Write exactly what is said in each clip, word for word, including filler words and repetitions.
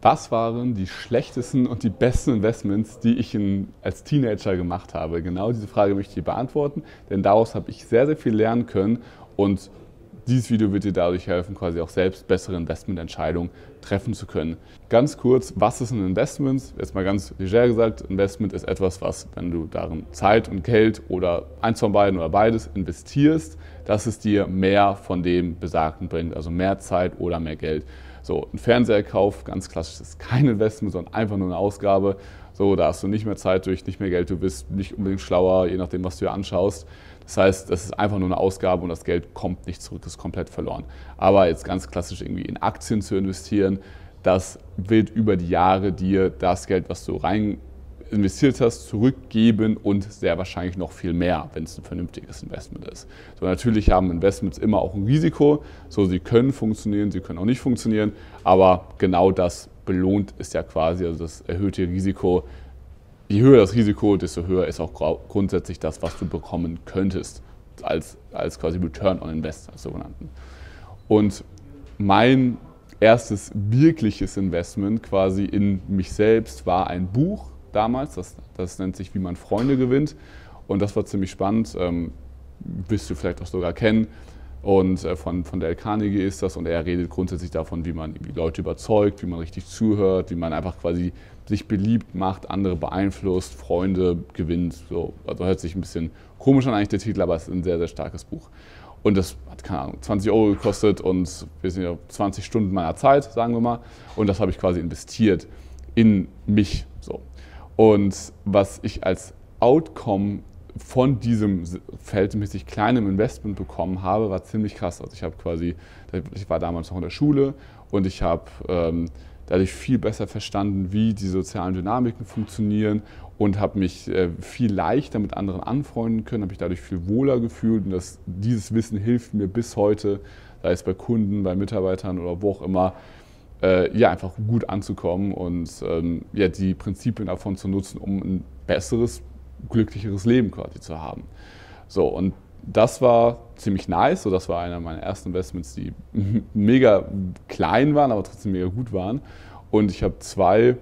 Was waren die schlechtesten und die besten Investments, die ich in, als Teenager gemacht habe? Genau diese Frage möchte ich dir beantworten, denn daraus habe ich sehr, sehr viel lernen können und dieses Video wird dir dadurch helfen, quasi auch selbst bessere Investmententscheidungen treffen zu können. Ganz kurz, was ist ein Investment? Jetzt mal ganz leger gesagt, Investment ist etwas, was, wenn du darin Zeit und Geld oder eins von beiden oder beides investierst, dass es dir mehr von dem Besagten bringt, also mehr Zeit oder mehr Geld. So, ein Fernseherkauf, ganz klassisch, ist kein Investment, sondern einfach nur eine Ausgabe. So, da hast du nicht mehr Zeit durch, nicht mehr Geld, du bist nicht unbedingt schlauer, je nachdem, was du dir anschaust. Das heißt, das ist einfach nur eine Ausgabe und das Geld kommt nicht zurück, das ist komplett verloren. Aber jetzt ganz klassisch irgendwie in Aktien zu investieren, das wird über die Jahre dir das Geld, was du rein investiert hast, zurückgeben und sehr wahrscheinlich noch viel mehr, wenn es ein vernünftiges Investment ist. So, natürlich haben Investments immer auch ein Risiko, so sie können funktionieren, sie können auch nicht funktionieren, aber genau das belohnt ist ja quasi, also das erhöhte Risiko. Je höher das Risiko, desto höher ist auch grundsätzlich das, was du bekommen könntest, als, als quasi Return on Invest, als sogenannten. Und mein erstes wirkliches Investment quasi in mich selbst war ein Buch damals, das, das nennt sich Wie man Freunde gewinnt und das war ziemlich spannend, ähm, wirst du vielleicht auch sogar kennen und äh, von, von Dale Carnegie ist das und er redet grundsätzlich davon, wie man irgendwie Leute überzeugt, wie man richtig zuhört, wie man einfach quasi sich beliebt macht, andere beeinflusst, Freunde gewinnt, so. Also hört sich ein bisschen komisch an eigentlich der Titel, aber es ist ein sehr, sehr starkes Buch. Und das hat, keine Ahnung, zwanzig Euro gekostet und wir sind ja zwanzig Stunden meiner Zeit, sagen wir mal. Und das habe ich quasi investiert in mich. So. Und was ich als Outcome von diesem verhältnismäßig kleinen Investment bekommen habe, war ziemlich krass. Also ich habe quasi, ich war damals noch in der Schule und ich habe ähm, dadurch viel besser verstanden, wie die sozialen Dynamiken funktionieren und habe mich äh, viel leichter mit anderen anfreunden können, habe mich dadurch viel wohler gefühlt und das, dieses Wissen hilft mir bis heute, sei es bei Kunden, bei Mitarbeitern oder wo auch immer, äh, ja, einfach gut anzukommen und ähm, ja, die Prinzipien davon zu nutzen, um ein besseres, glücklicheres Leben quasi zu haben. So, und das war ziemlich nice, so das war einer meiner ersten Investments, die mega klein waren, aber trotzdem mega gut waren. Und ich habe zwei,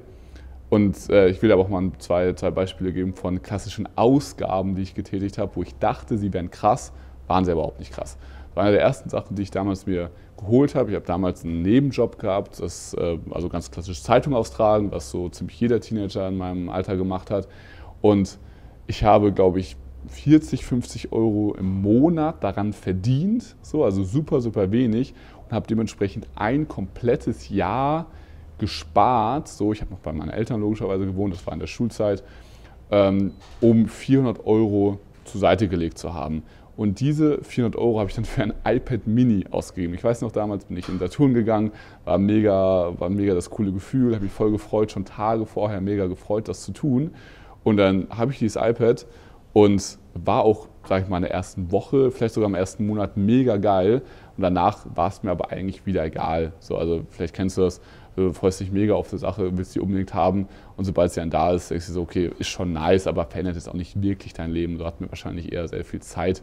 und äh, ich will aber auch mal zwei, zwei Beispiele geben von klassischen Ausgaben, die ich getätigt habe, wo ich dachte, sie wären krass, waren sie aber überhaupt nicht krass. Das war eine der ersten Sachen, die ich damals mir geholt habe. Ich habe damals einen Nebenjob gehabt, das, äh, also ganz klassisch Zeitung austragen, was so ziemlich jeder Teenager in meinem Alter gemacht hat. Und ich habe, glaube ich, vierzig, fünfzig Euro im Monat daran verdient, so, also super, super wenig und habe dementsprechend ein komplettes Jahr gespart, so, ich habe noch bei meinen Eltern logischerweise gewohnt, das war in der Schulzeit, ähm, um vierhundert Euro zur Seite gelegt zu haben. Und diese vierhundert Euro habe ich dann für ein iPad Mini ausgegeben. Ich weiß noch, damals bin ich in Saturn gegangen, war mega, war mega das coole Gefühl, habe mich voll gefreut, schon Tage vorher mega gefreut, das zu tun. Und dann habe ich dieses iPad und war auch, sage ich mal, in der ersten Woche, vielleicht sogar im ersten Monat mega geil. Und danach war es mir aber eigentlich wieder egal. So, also vielleicht kennst du das, du freust dich mega auf die Sache, willst sie unbedingt haben. Und sobald sie dann da ist, denkst du so, okay, ist schon nice, aber verändert jetzt auch nicht wirklich dein Leben. So hat mir wahrscheinlich eher sehr viel Zeit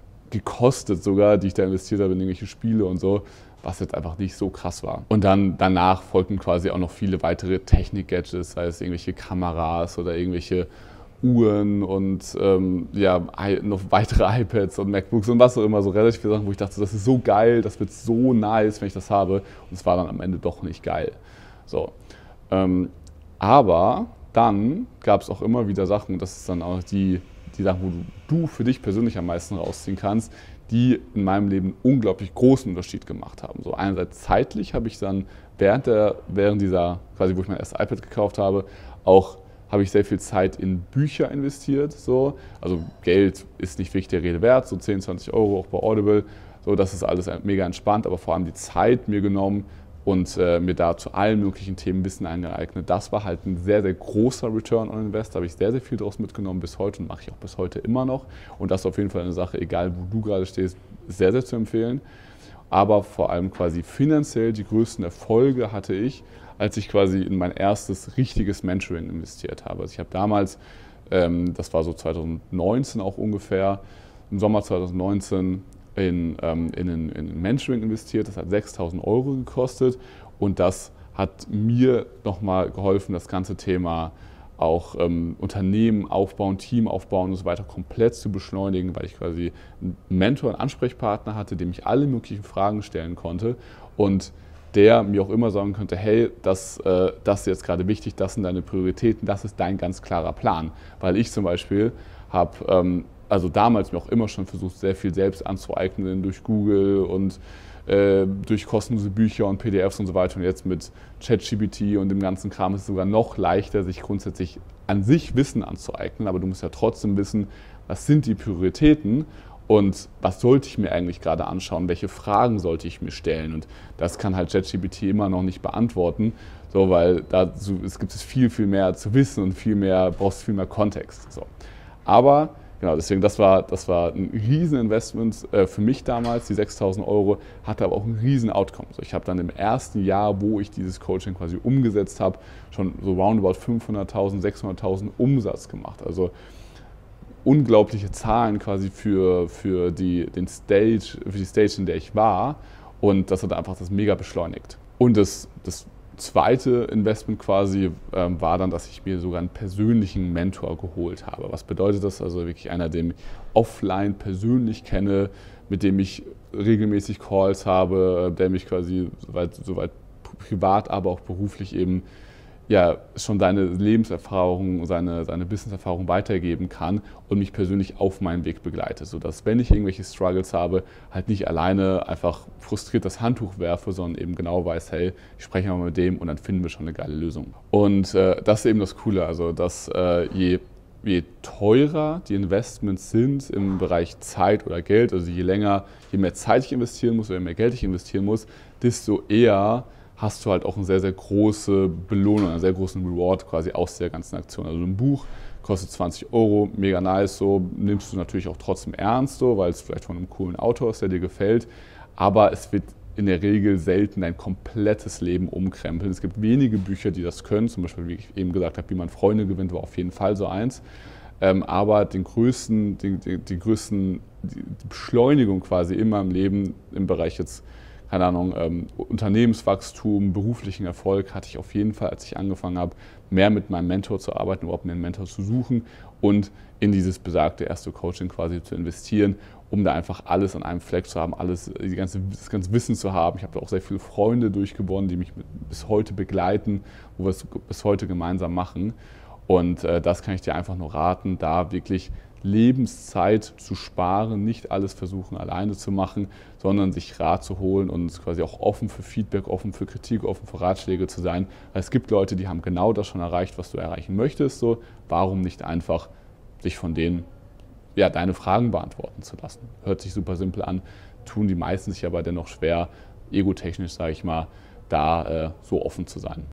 gekostet sogar, die ich da investiert habe in irgendwelche Spiele und so, was jetzt einfach nicht so krass war. Und dann danach folgten quasi auch noch viele weitere Technik-Gadgets, sei es irgendwelche Kameras oder irgendwelche Uhren und ähm, ja, noch weitere iPads und MacBooks und was auch immer, so relativ viele Sachen, wo ich dachte, das ist so geil, das wird so nice, wenn ich das habe. Und es war dann am Ende doch nicht geil. So. Ähm, aber dann gab es auch immer wieder Sachen, und das ist dann auch die, die Sachen, wo du, du für dich persönlich am meisten rausziehen kannst, die in meinem Leben einen unglaublich großen Unterschied gemacht haben. So einerseits zeitlich habe ich dann während, der, während dieser, quasi wo ich mein erstes iPad gekauft habe, auch habe ich sehr viel Zeit in Bücher investiert. So. Also Geld ist nicht wirklich der Rede wert, so zehn, zwanzig Euro auch bei Audible. So, das ist alles mega entspannt, aber vor allem die Zeit mir genommen und äh, mir da zu allen möglichen Themen Wissen angeeignet. Das war halt ein sehr, sehr großer Return on Invest. Da habe ich sehr, sehr viel daraus mitgenommen bis heute und mache ich auch bis heute immer noch. Und das ist auf jeden Fall eine Sache, egal wo du gerade stehst, sehr, sehr zu empfehlen. Aber vor allem quasi finanziell die größten Erfolge hatte ich, als ich quasi in mein erstes richtiges Mentoring investiert habe. Also ich habe damals, ähm, das war so zwanzig neunzehn auch ungefähr, im Sommer zwanzig neunzehn in, ähm, in, ein, in ein Mentoring investiert. Das hat sechstausend Euro gekostet und das hat mir nochmal geholfen, das ganze Thema auch ähm, Unternehmen aufbauen, Team aufbauen und so weiter komplett zu beschleunigen, weil ich quasi einen Mentor, einen Ansprechpartner hatte, dem ich alle möglichen Fragen stellen konnte und der mir auch immer sagen könnte, hey, das, äh, das ist jetzt gerade wichtig, das sind deine Prioritäten, das ist dein ganz klarer Plan. Weil ich zum Beispiel habe, ähm, also damals mir auch immer schon versucht, sehr viel selbst anzueignen durch Google und äh, durch kostenlose Bücher und P D Fs und so weiter. Und jetzt mit ChatGPT und dem ganzen Kram ist es sogar noch leichter, sich grundsätzlich an sich Wissen anzueignen. Aber du musst ja trotzdem wissen, was sind die Prioritäten und was sollte ich mir eigentlich gerade anschauen, welche Fragen sollte ich mir stellen. Und das kann halt ChatGPT immer noch nicht beantworten, so, weil da es gibt es viel, viel mehr zu wissen und viel mehr, brauchst viel mehr Kontext. So. Aber genau, deswegen, das war, das war ein Rieseninvestment äh, für mich damals, die sechstausend Euro, hatte aber auch einen riesen Outcome. So, ich habe dann im ersten Jahr, wo ich dieses Coaching quasi umgesetzt habe, schon so roundabout fünfhunderttausend, sechshunderttausend Umsatz gemacht. Also unglaubliche Zahlen quasi für, für, die, den Stage, für die Stage, in der ich war. Und das hat einfach das mega beschleunigt. Und das, das zweite Investment quasi ähm, war dann, dass ich mir sogar einen persönlichen Mentor geholt habe. Was bedeutet das? Also wirklich einer, den ich offline persönlich kenne, mit dem ich regelmäßig Calls habe, der mich quasi soweit, soweit privat, aber auch beruflich eben ja, schon seine Lebenserfahrung, seine, seine Businesserfahrung weitergeben kann und mich persönlich auf meinen Weg begleitet, sodass, wenn ich irgendwelche Struggles habe, halt nicht alleine einfach frustriert das Handtuch werfe, sondern eben genau weiß, hey, ich spreche mal mit dem und dann finden wir schon eine geile Lösung. Und äh, das ist eben das Coole, also dass äh, je, je teurer die Investments sind im Bereich Zeit oder Geld, also je länger, je mehr Zeit ich investieren muss oder je mehr Geld ich investieren muss, desto eher hast du halt auch eine sehr, sehr große Belohnung, einen sehr großen Reward quasi aus der ganzen Aktion. Also ein Buch kostet zwanzig Euro, mega nice, so nimmst du natürlich auch trotzdem ernst, so, weil es vielleicht von einem coolen Autor ist, der dir gefällt, aber es wird in der Regel selten dein komplettes Leben umkrempeln. Es gibt wenige Bücher, die das können, zum Beispiel, wie ich eben gesagt habe, wie man Freunde gewinnt, war auf jeden Fall so eins. Ähm, aber den größten, die, die, die größten die Beschleunigung quasi in meinem Leben im Bereich jetzt keine Ahnung, ähm, Unternehmenswachstum, beruflichen Erfolg hatte ich auf jeden Fall, als ich angefangen habe, mehr mit meinem Mentor zu arbeiten, überhaupt mir einen Mentor zu suchen und in dieses besagte erste Coaching quasi zu investieren, um da einfach alles an einem Fleck zu haben, alles, die ganze, das ganze Wissen zu haben. Ich habe da auch sehr viele Freunde durchgewonnen, die mich bis heute begleiten, wo wir es bis heute gemeinsam machen. Und äh, das kann ich dir einfach nur raten, da wirklich Lebenszeit zu sparen, nicht alles versuchen alleine zu machen, sondern sich Rat zu holen und quasi auch offen für Feedback, offen für Kritik, offen für Ratschläge zu sein. Weil es gibt Leute, die haben genau das schon erreicht, was du erreichen möchtest. So, warum nicht einfach dich von denen ja, deine Fragen beantworten zu lassen? Hört sich super simpel an, tun die meisten sich aber dennoch schwer, egotechnisch, sage ich mal, da äh, so offen zu sein.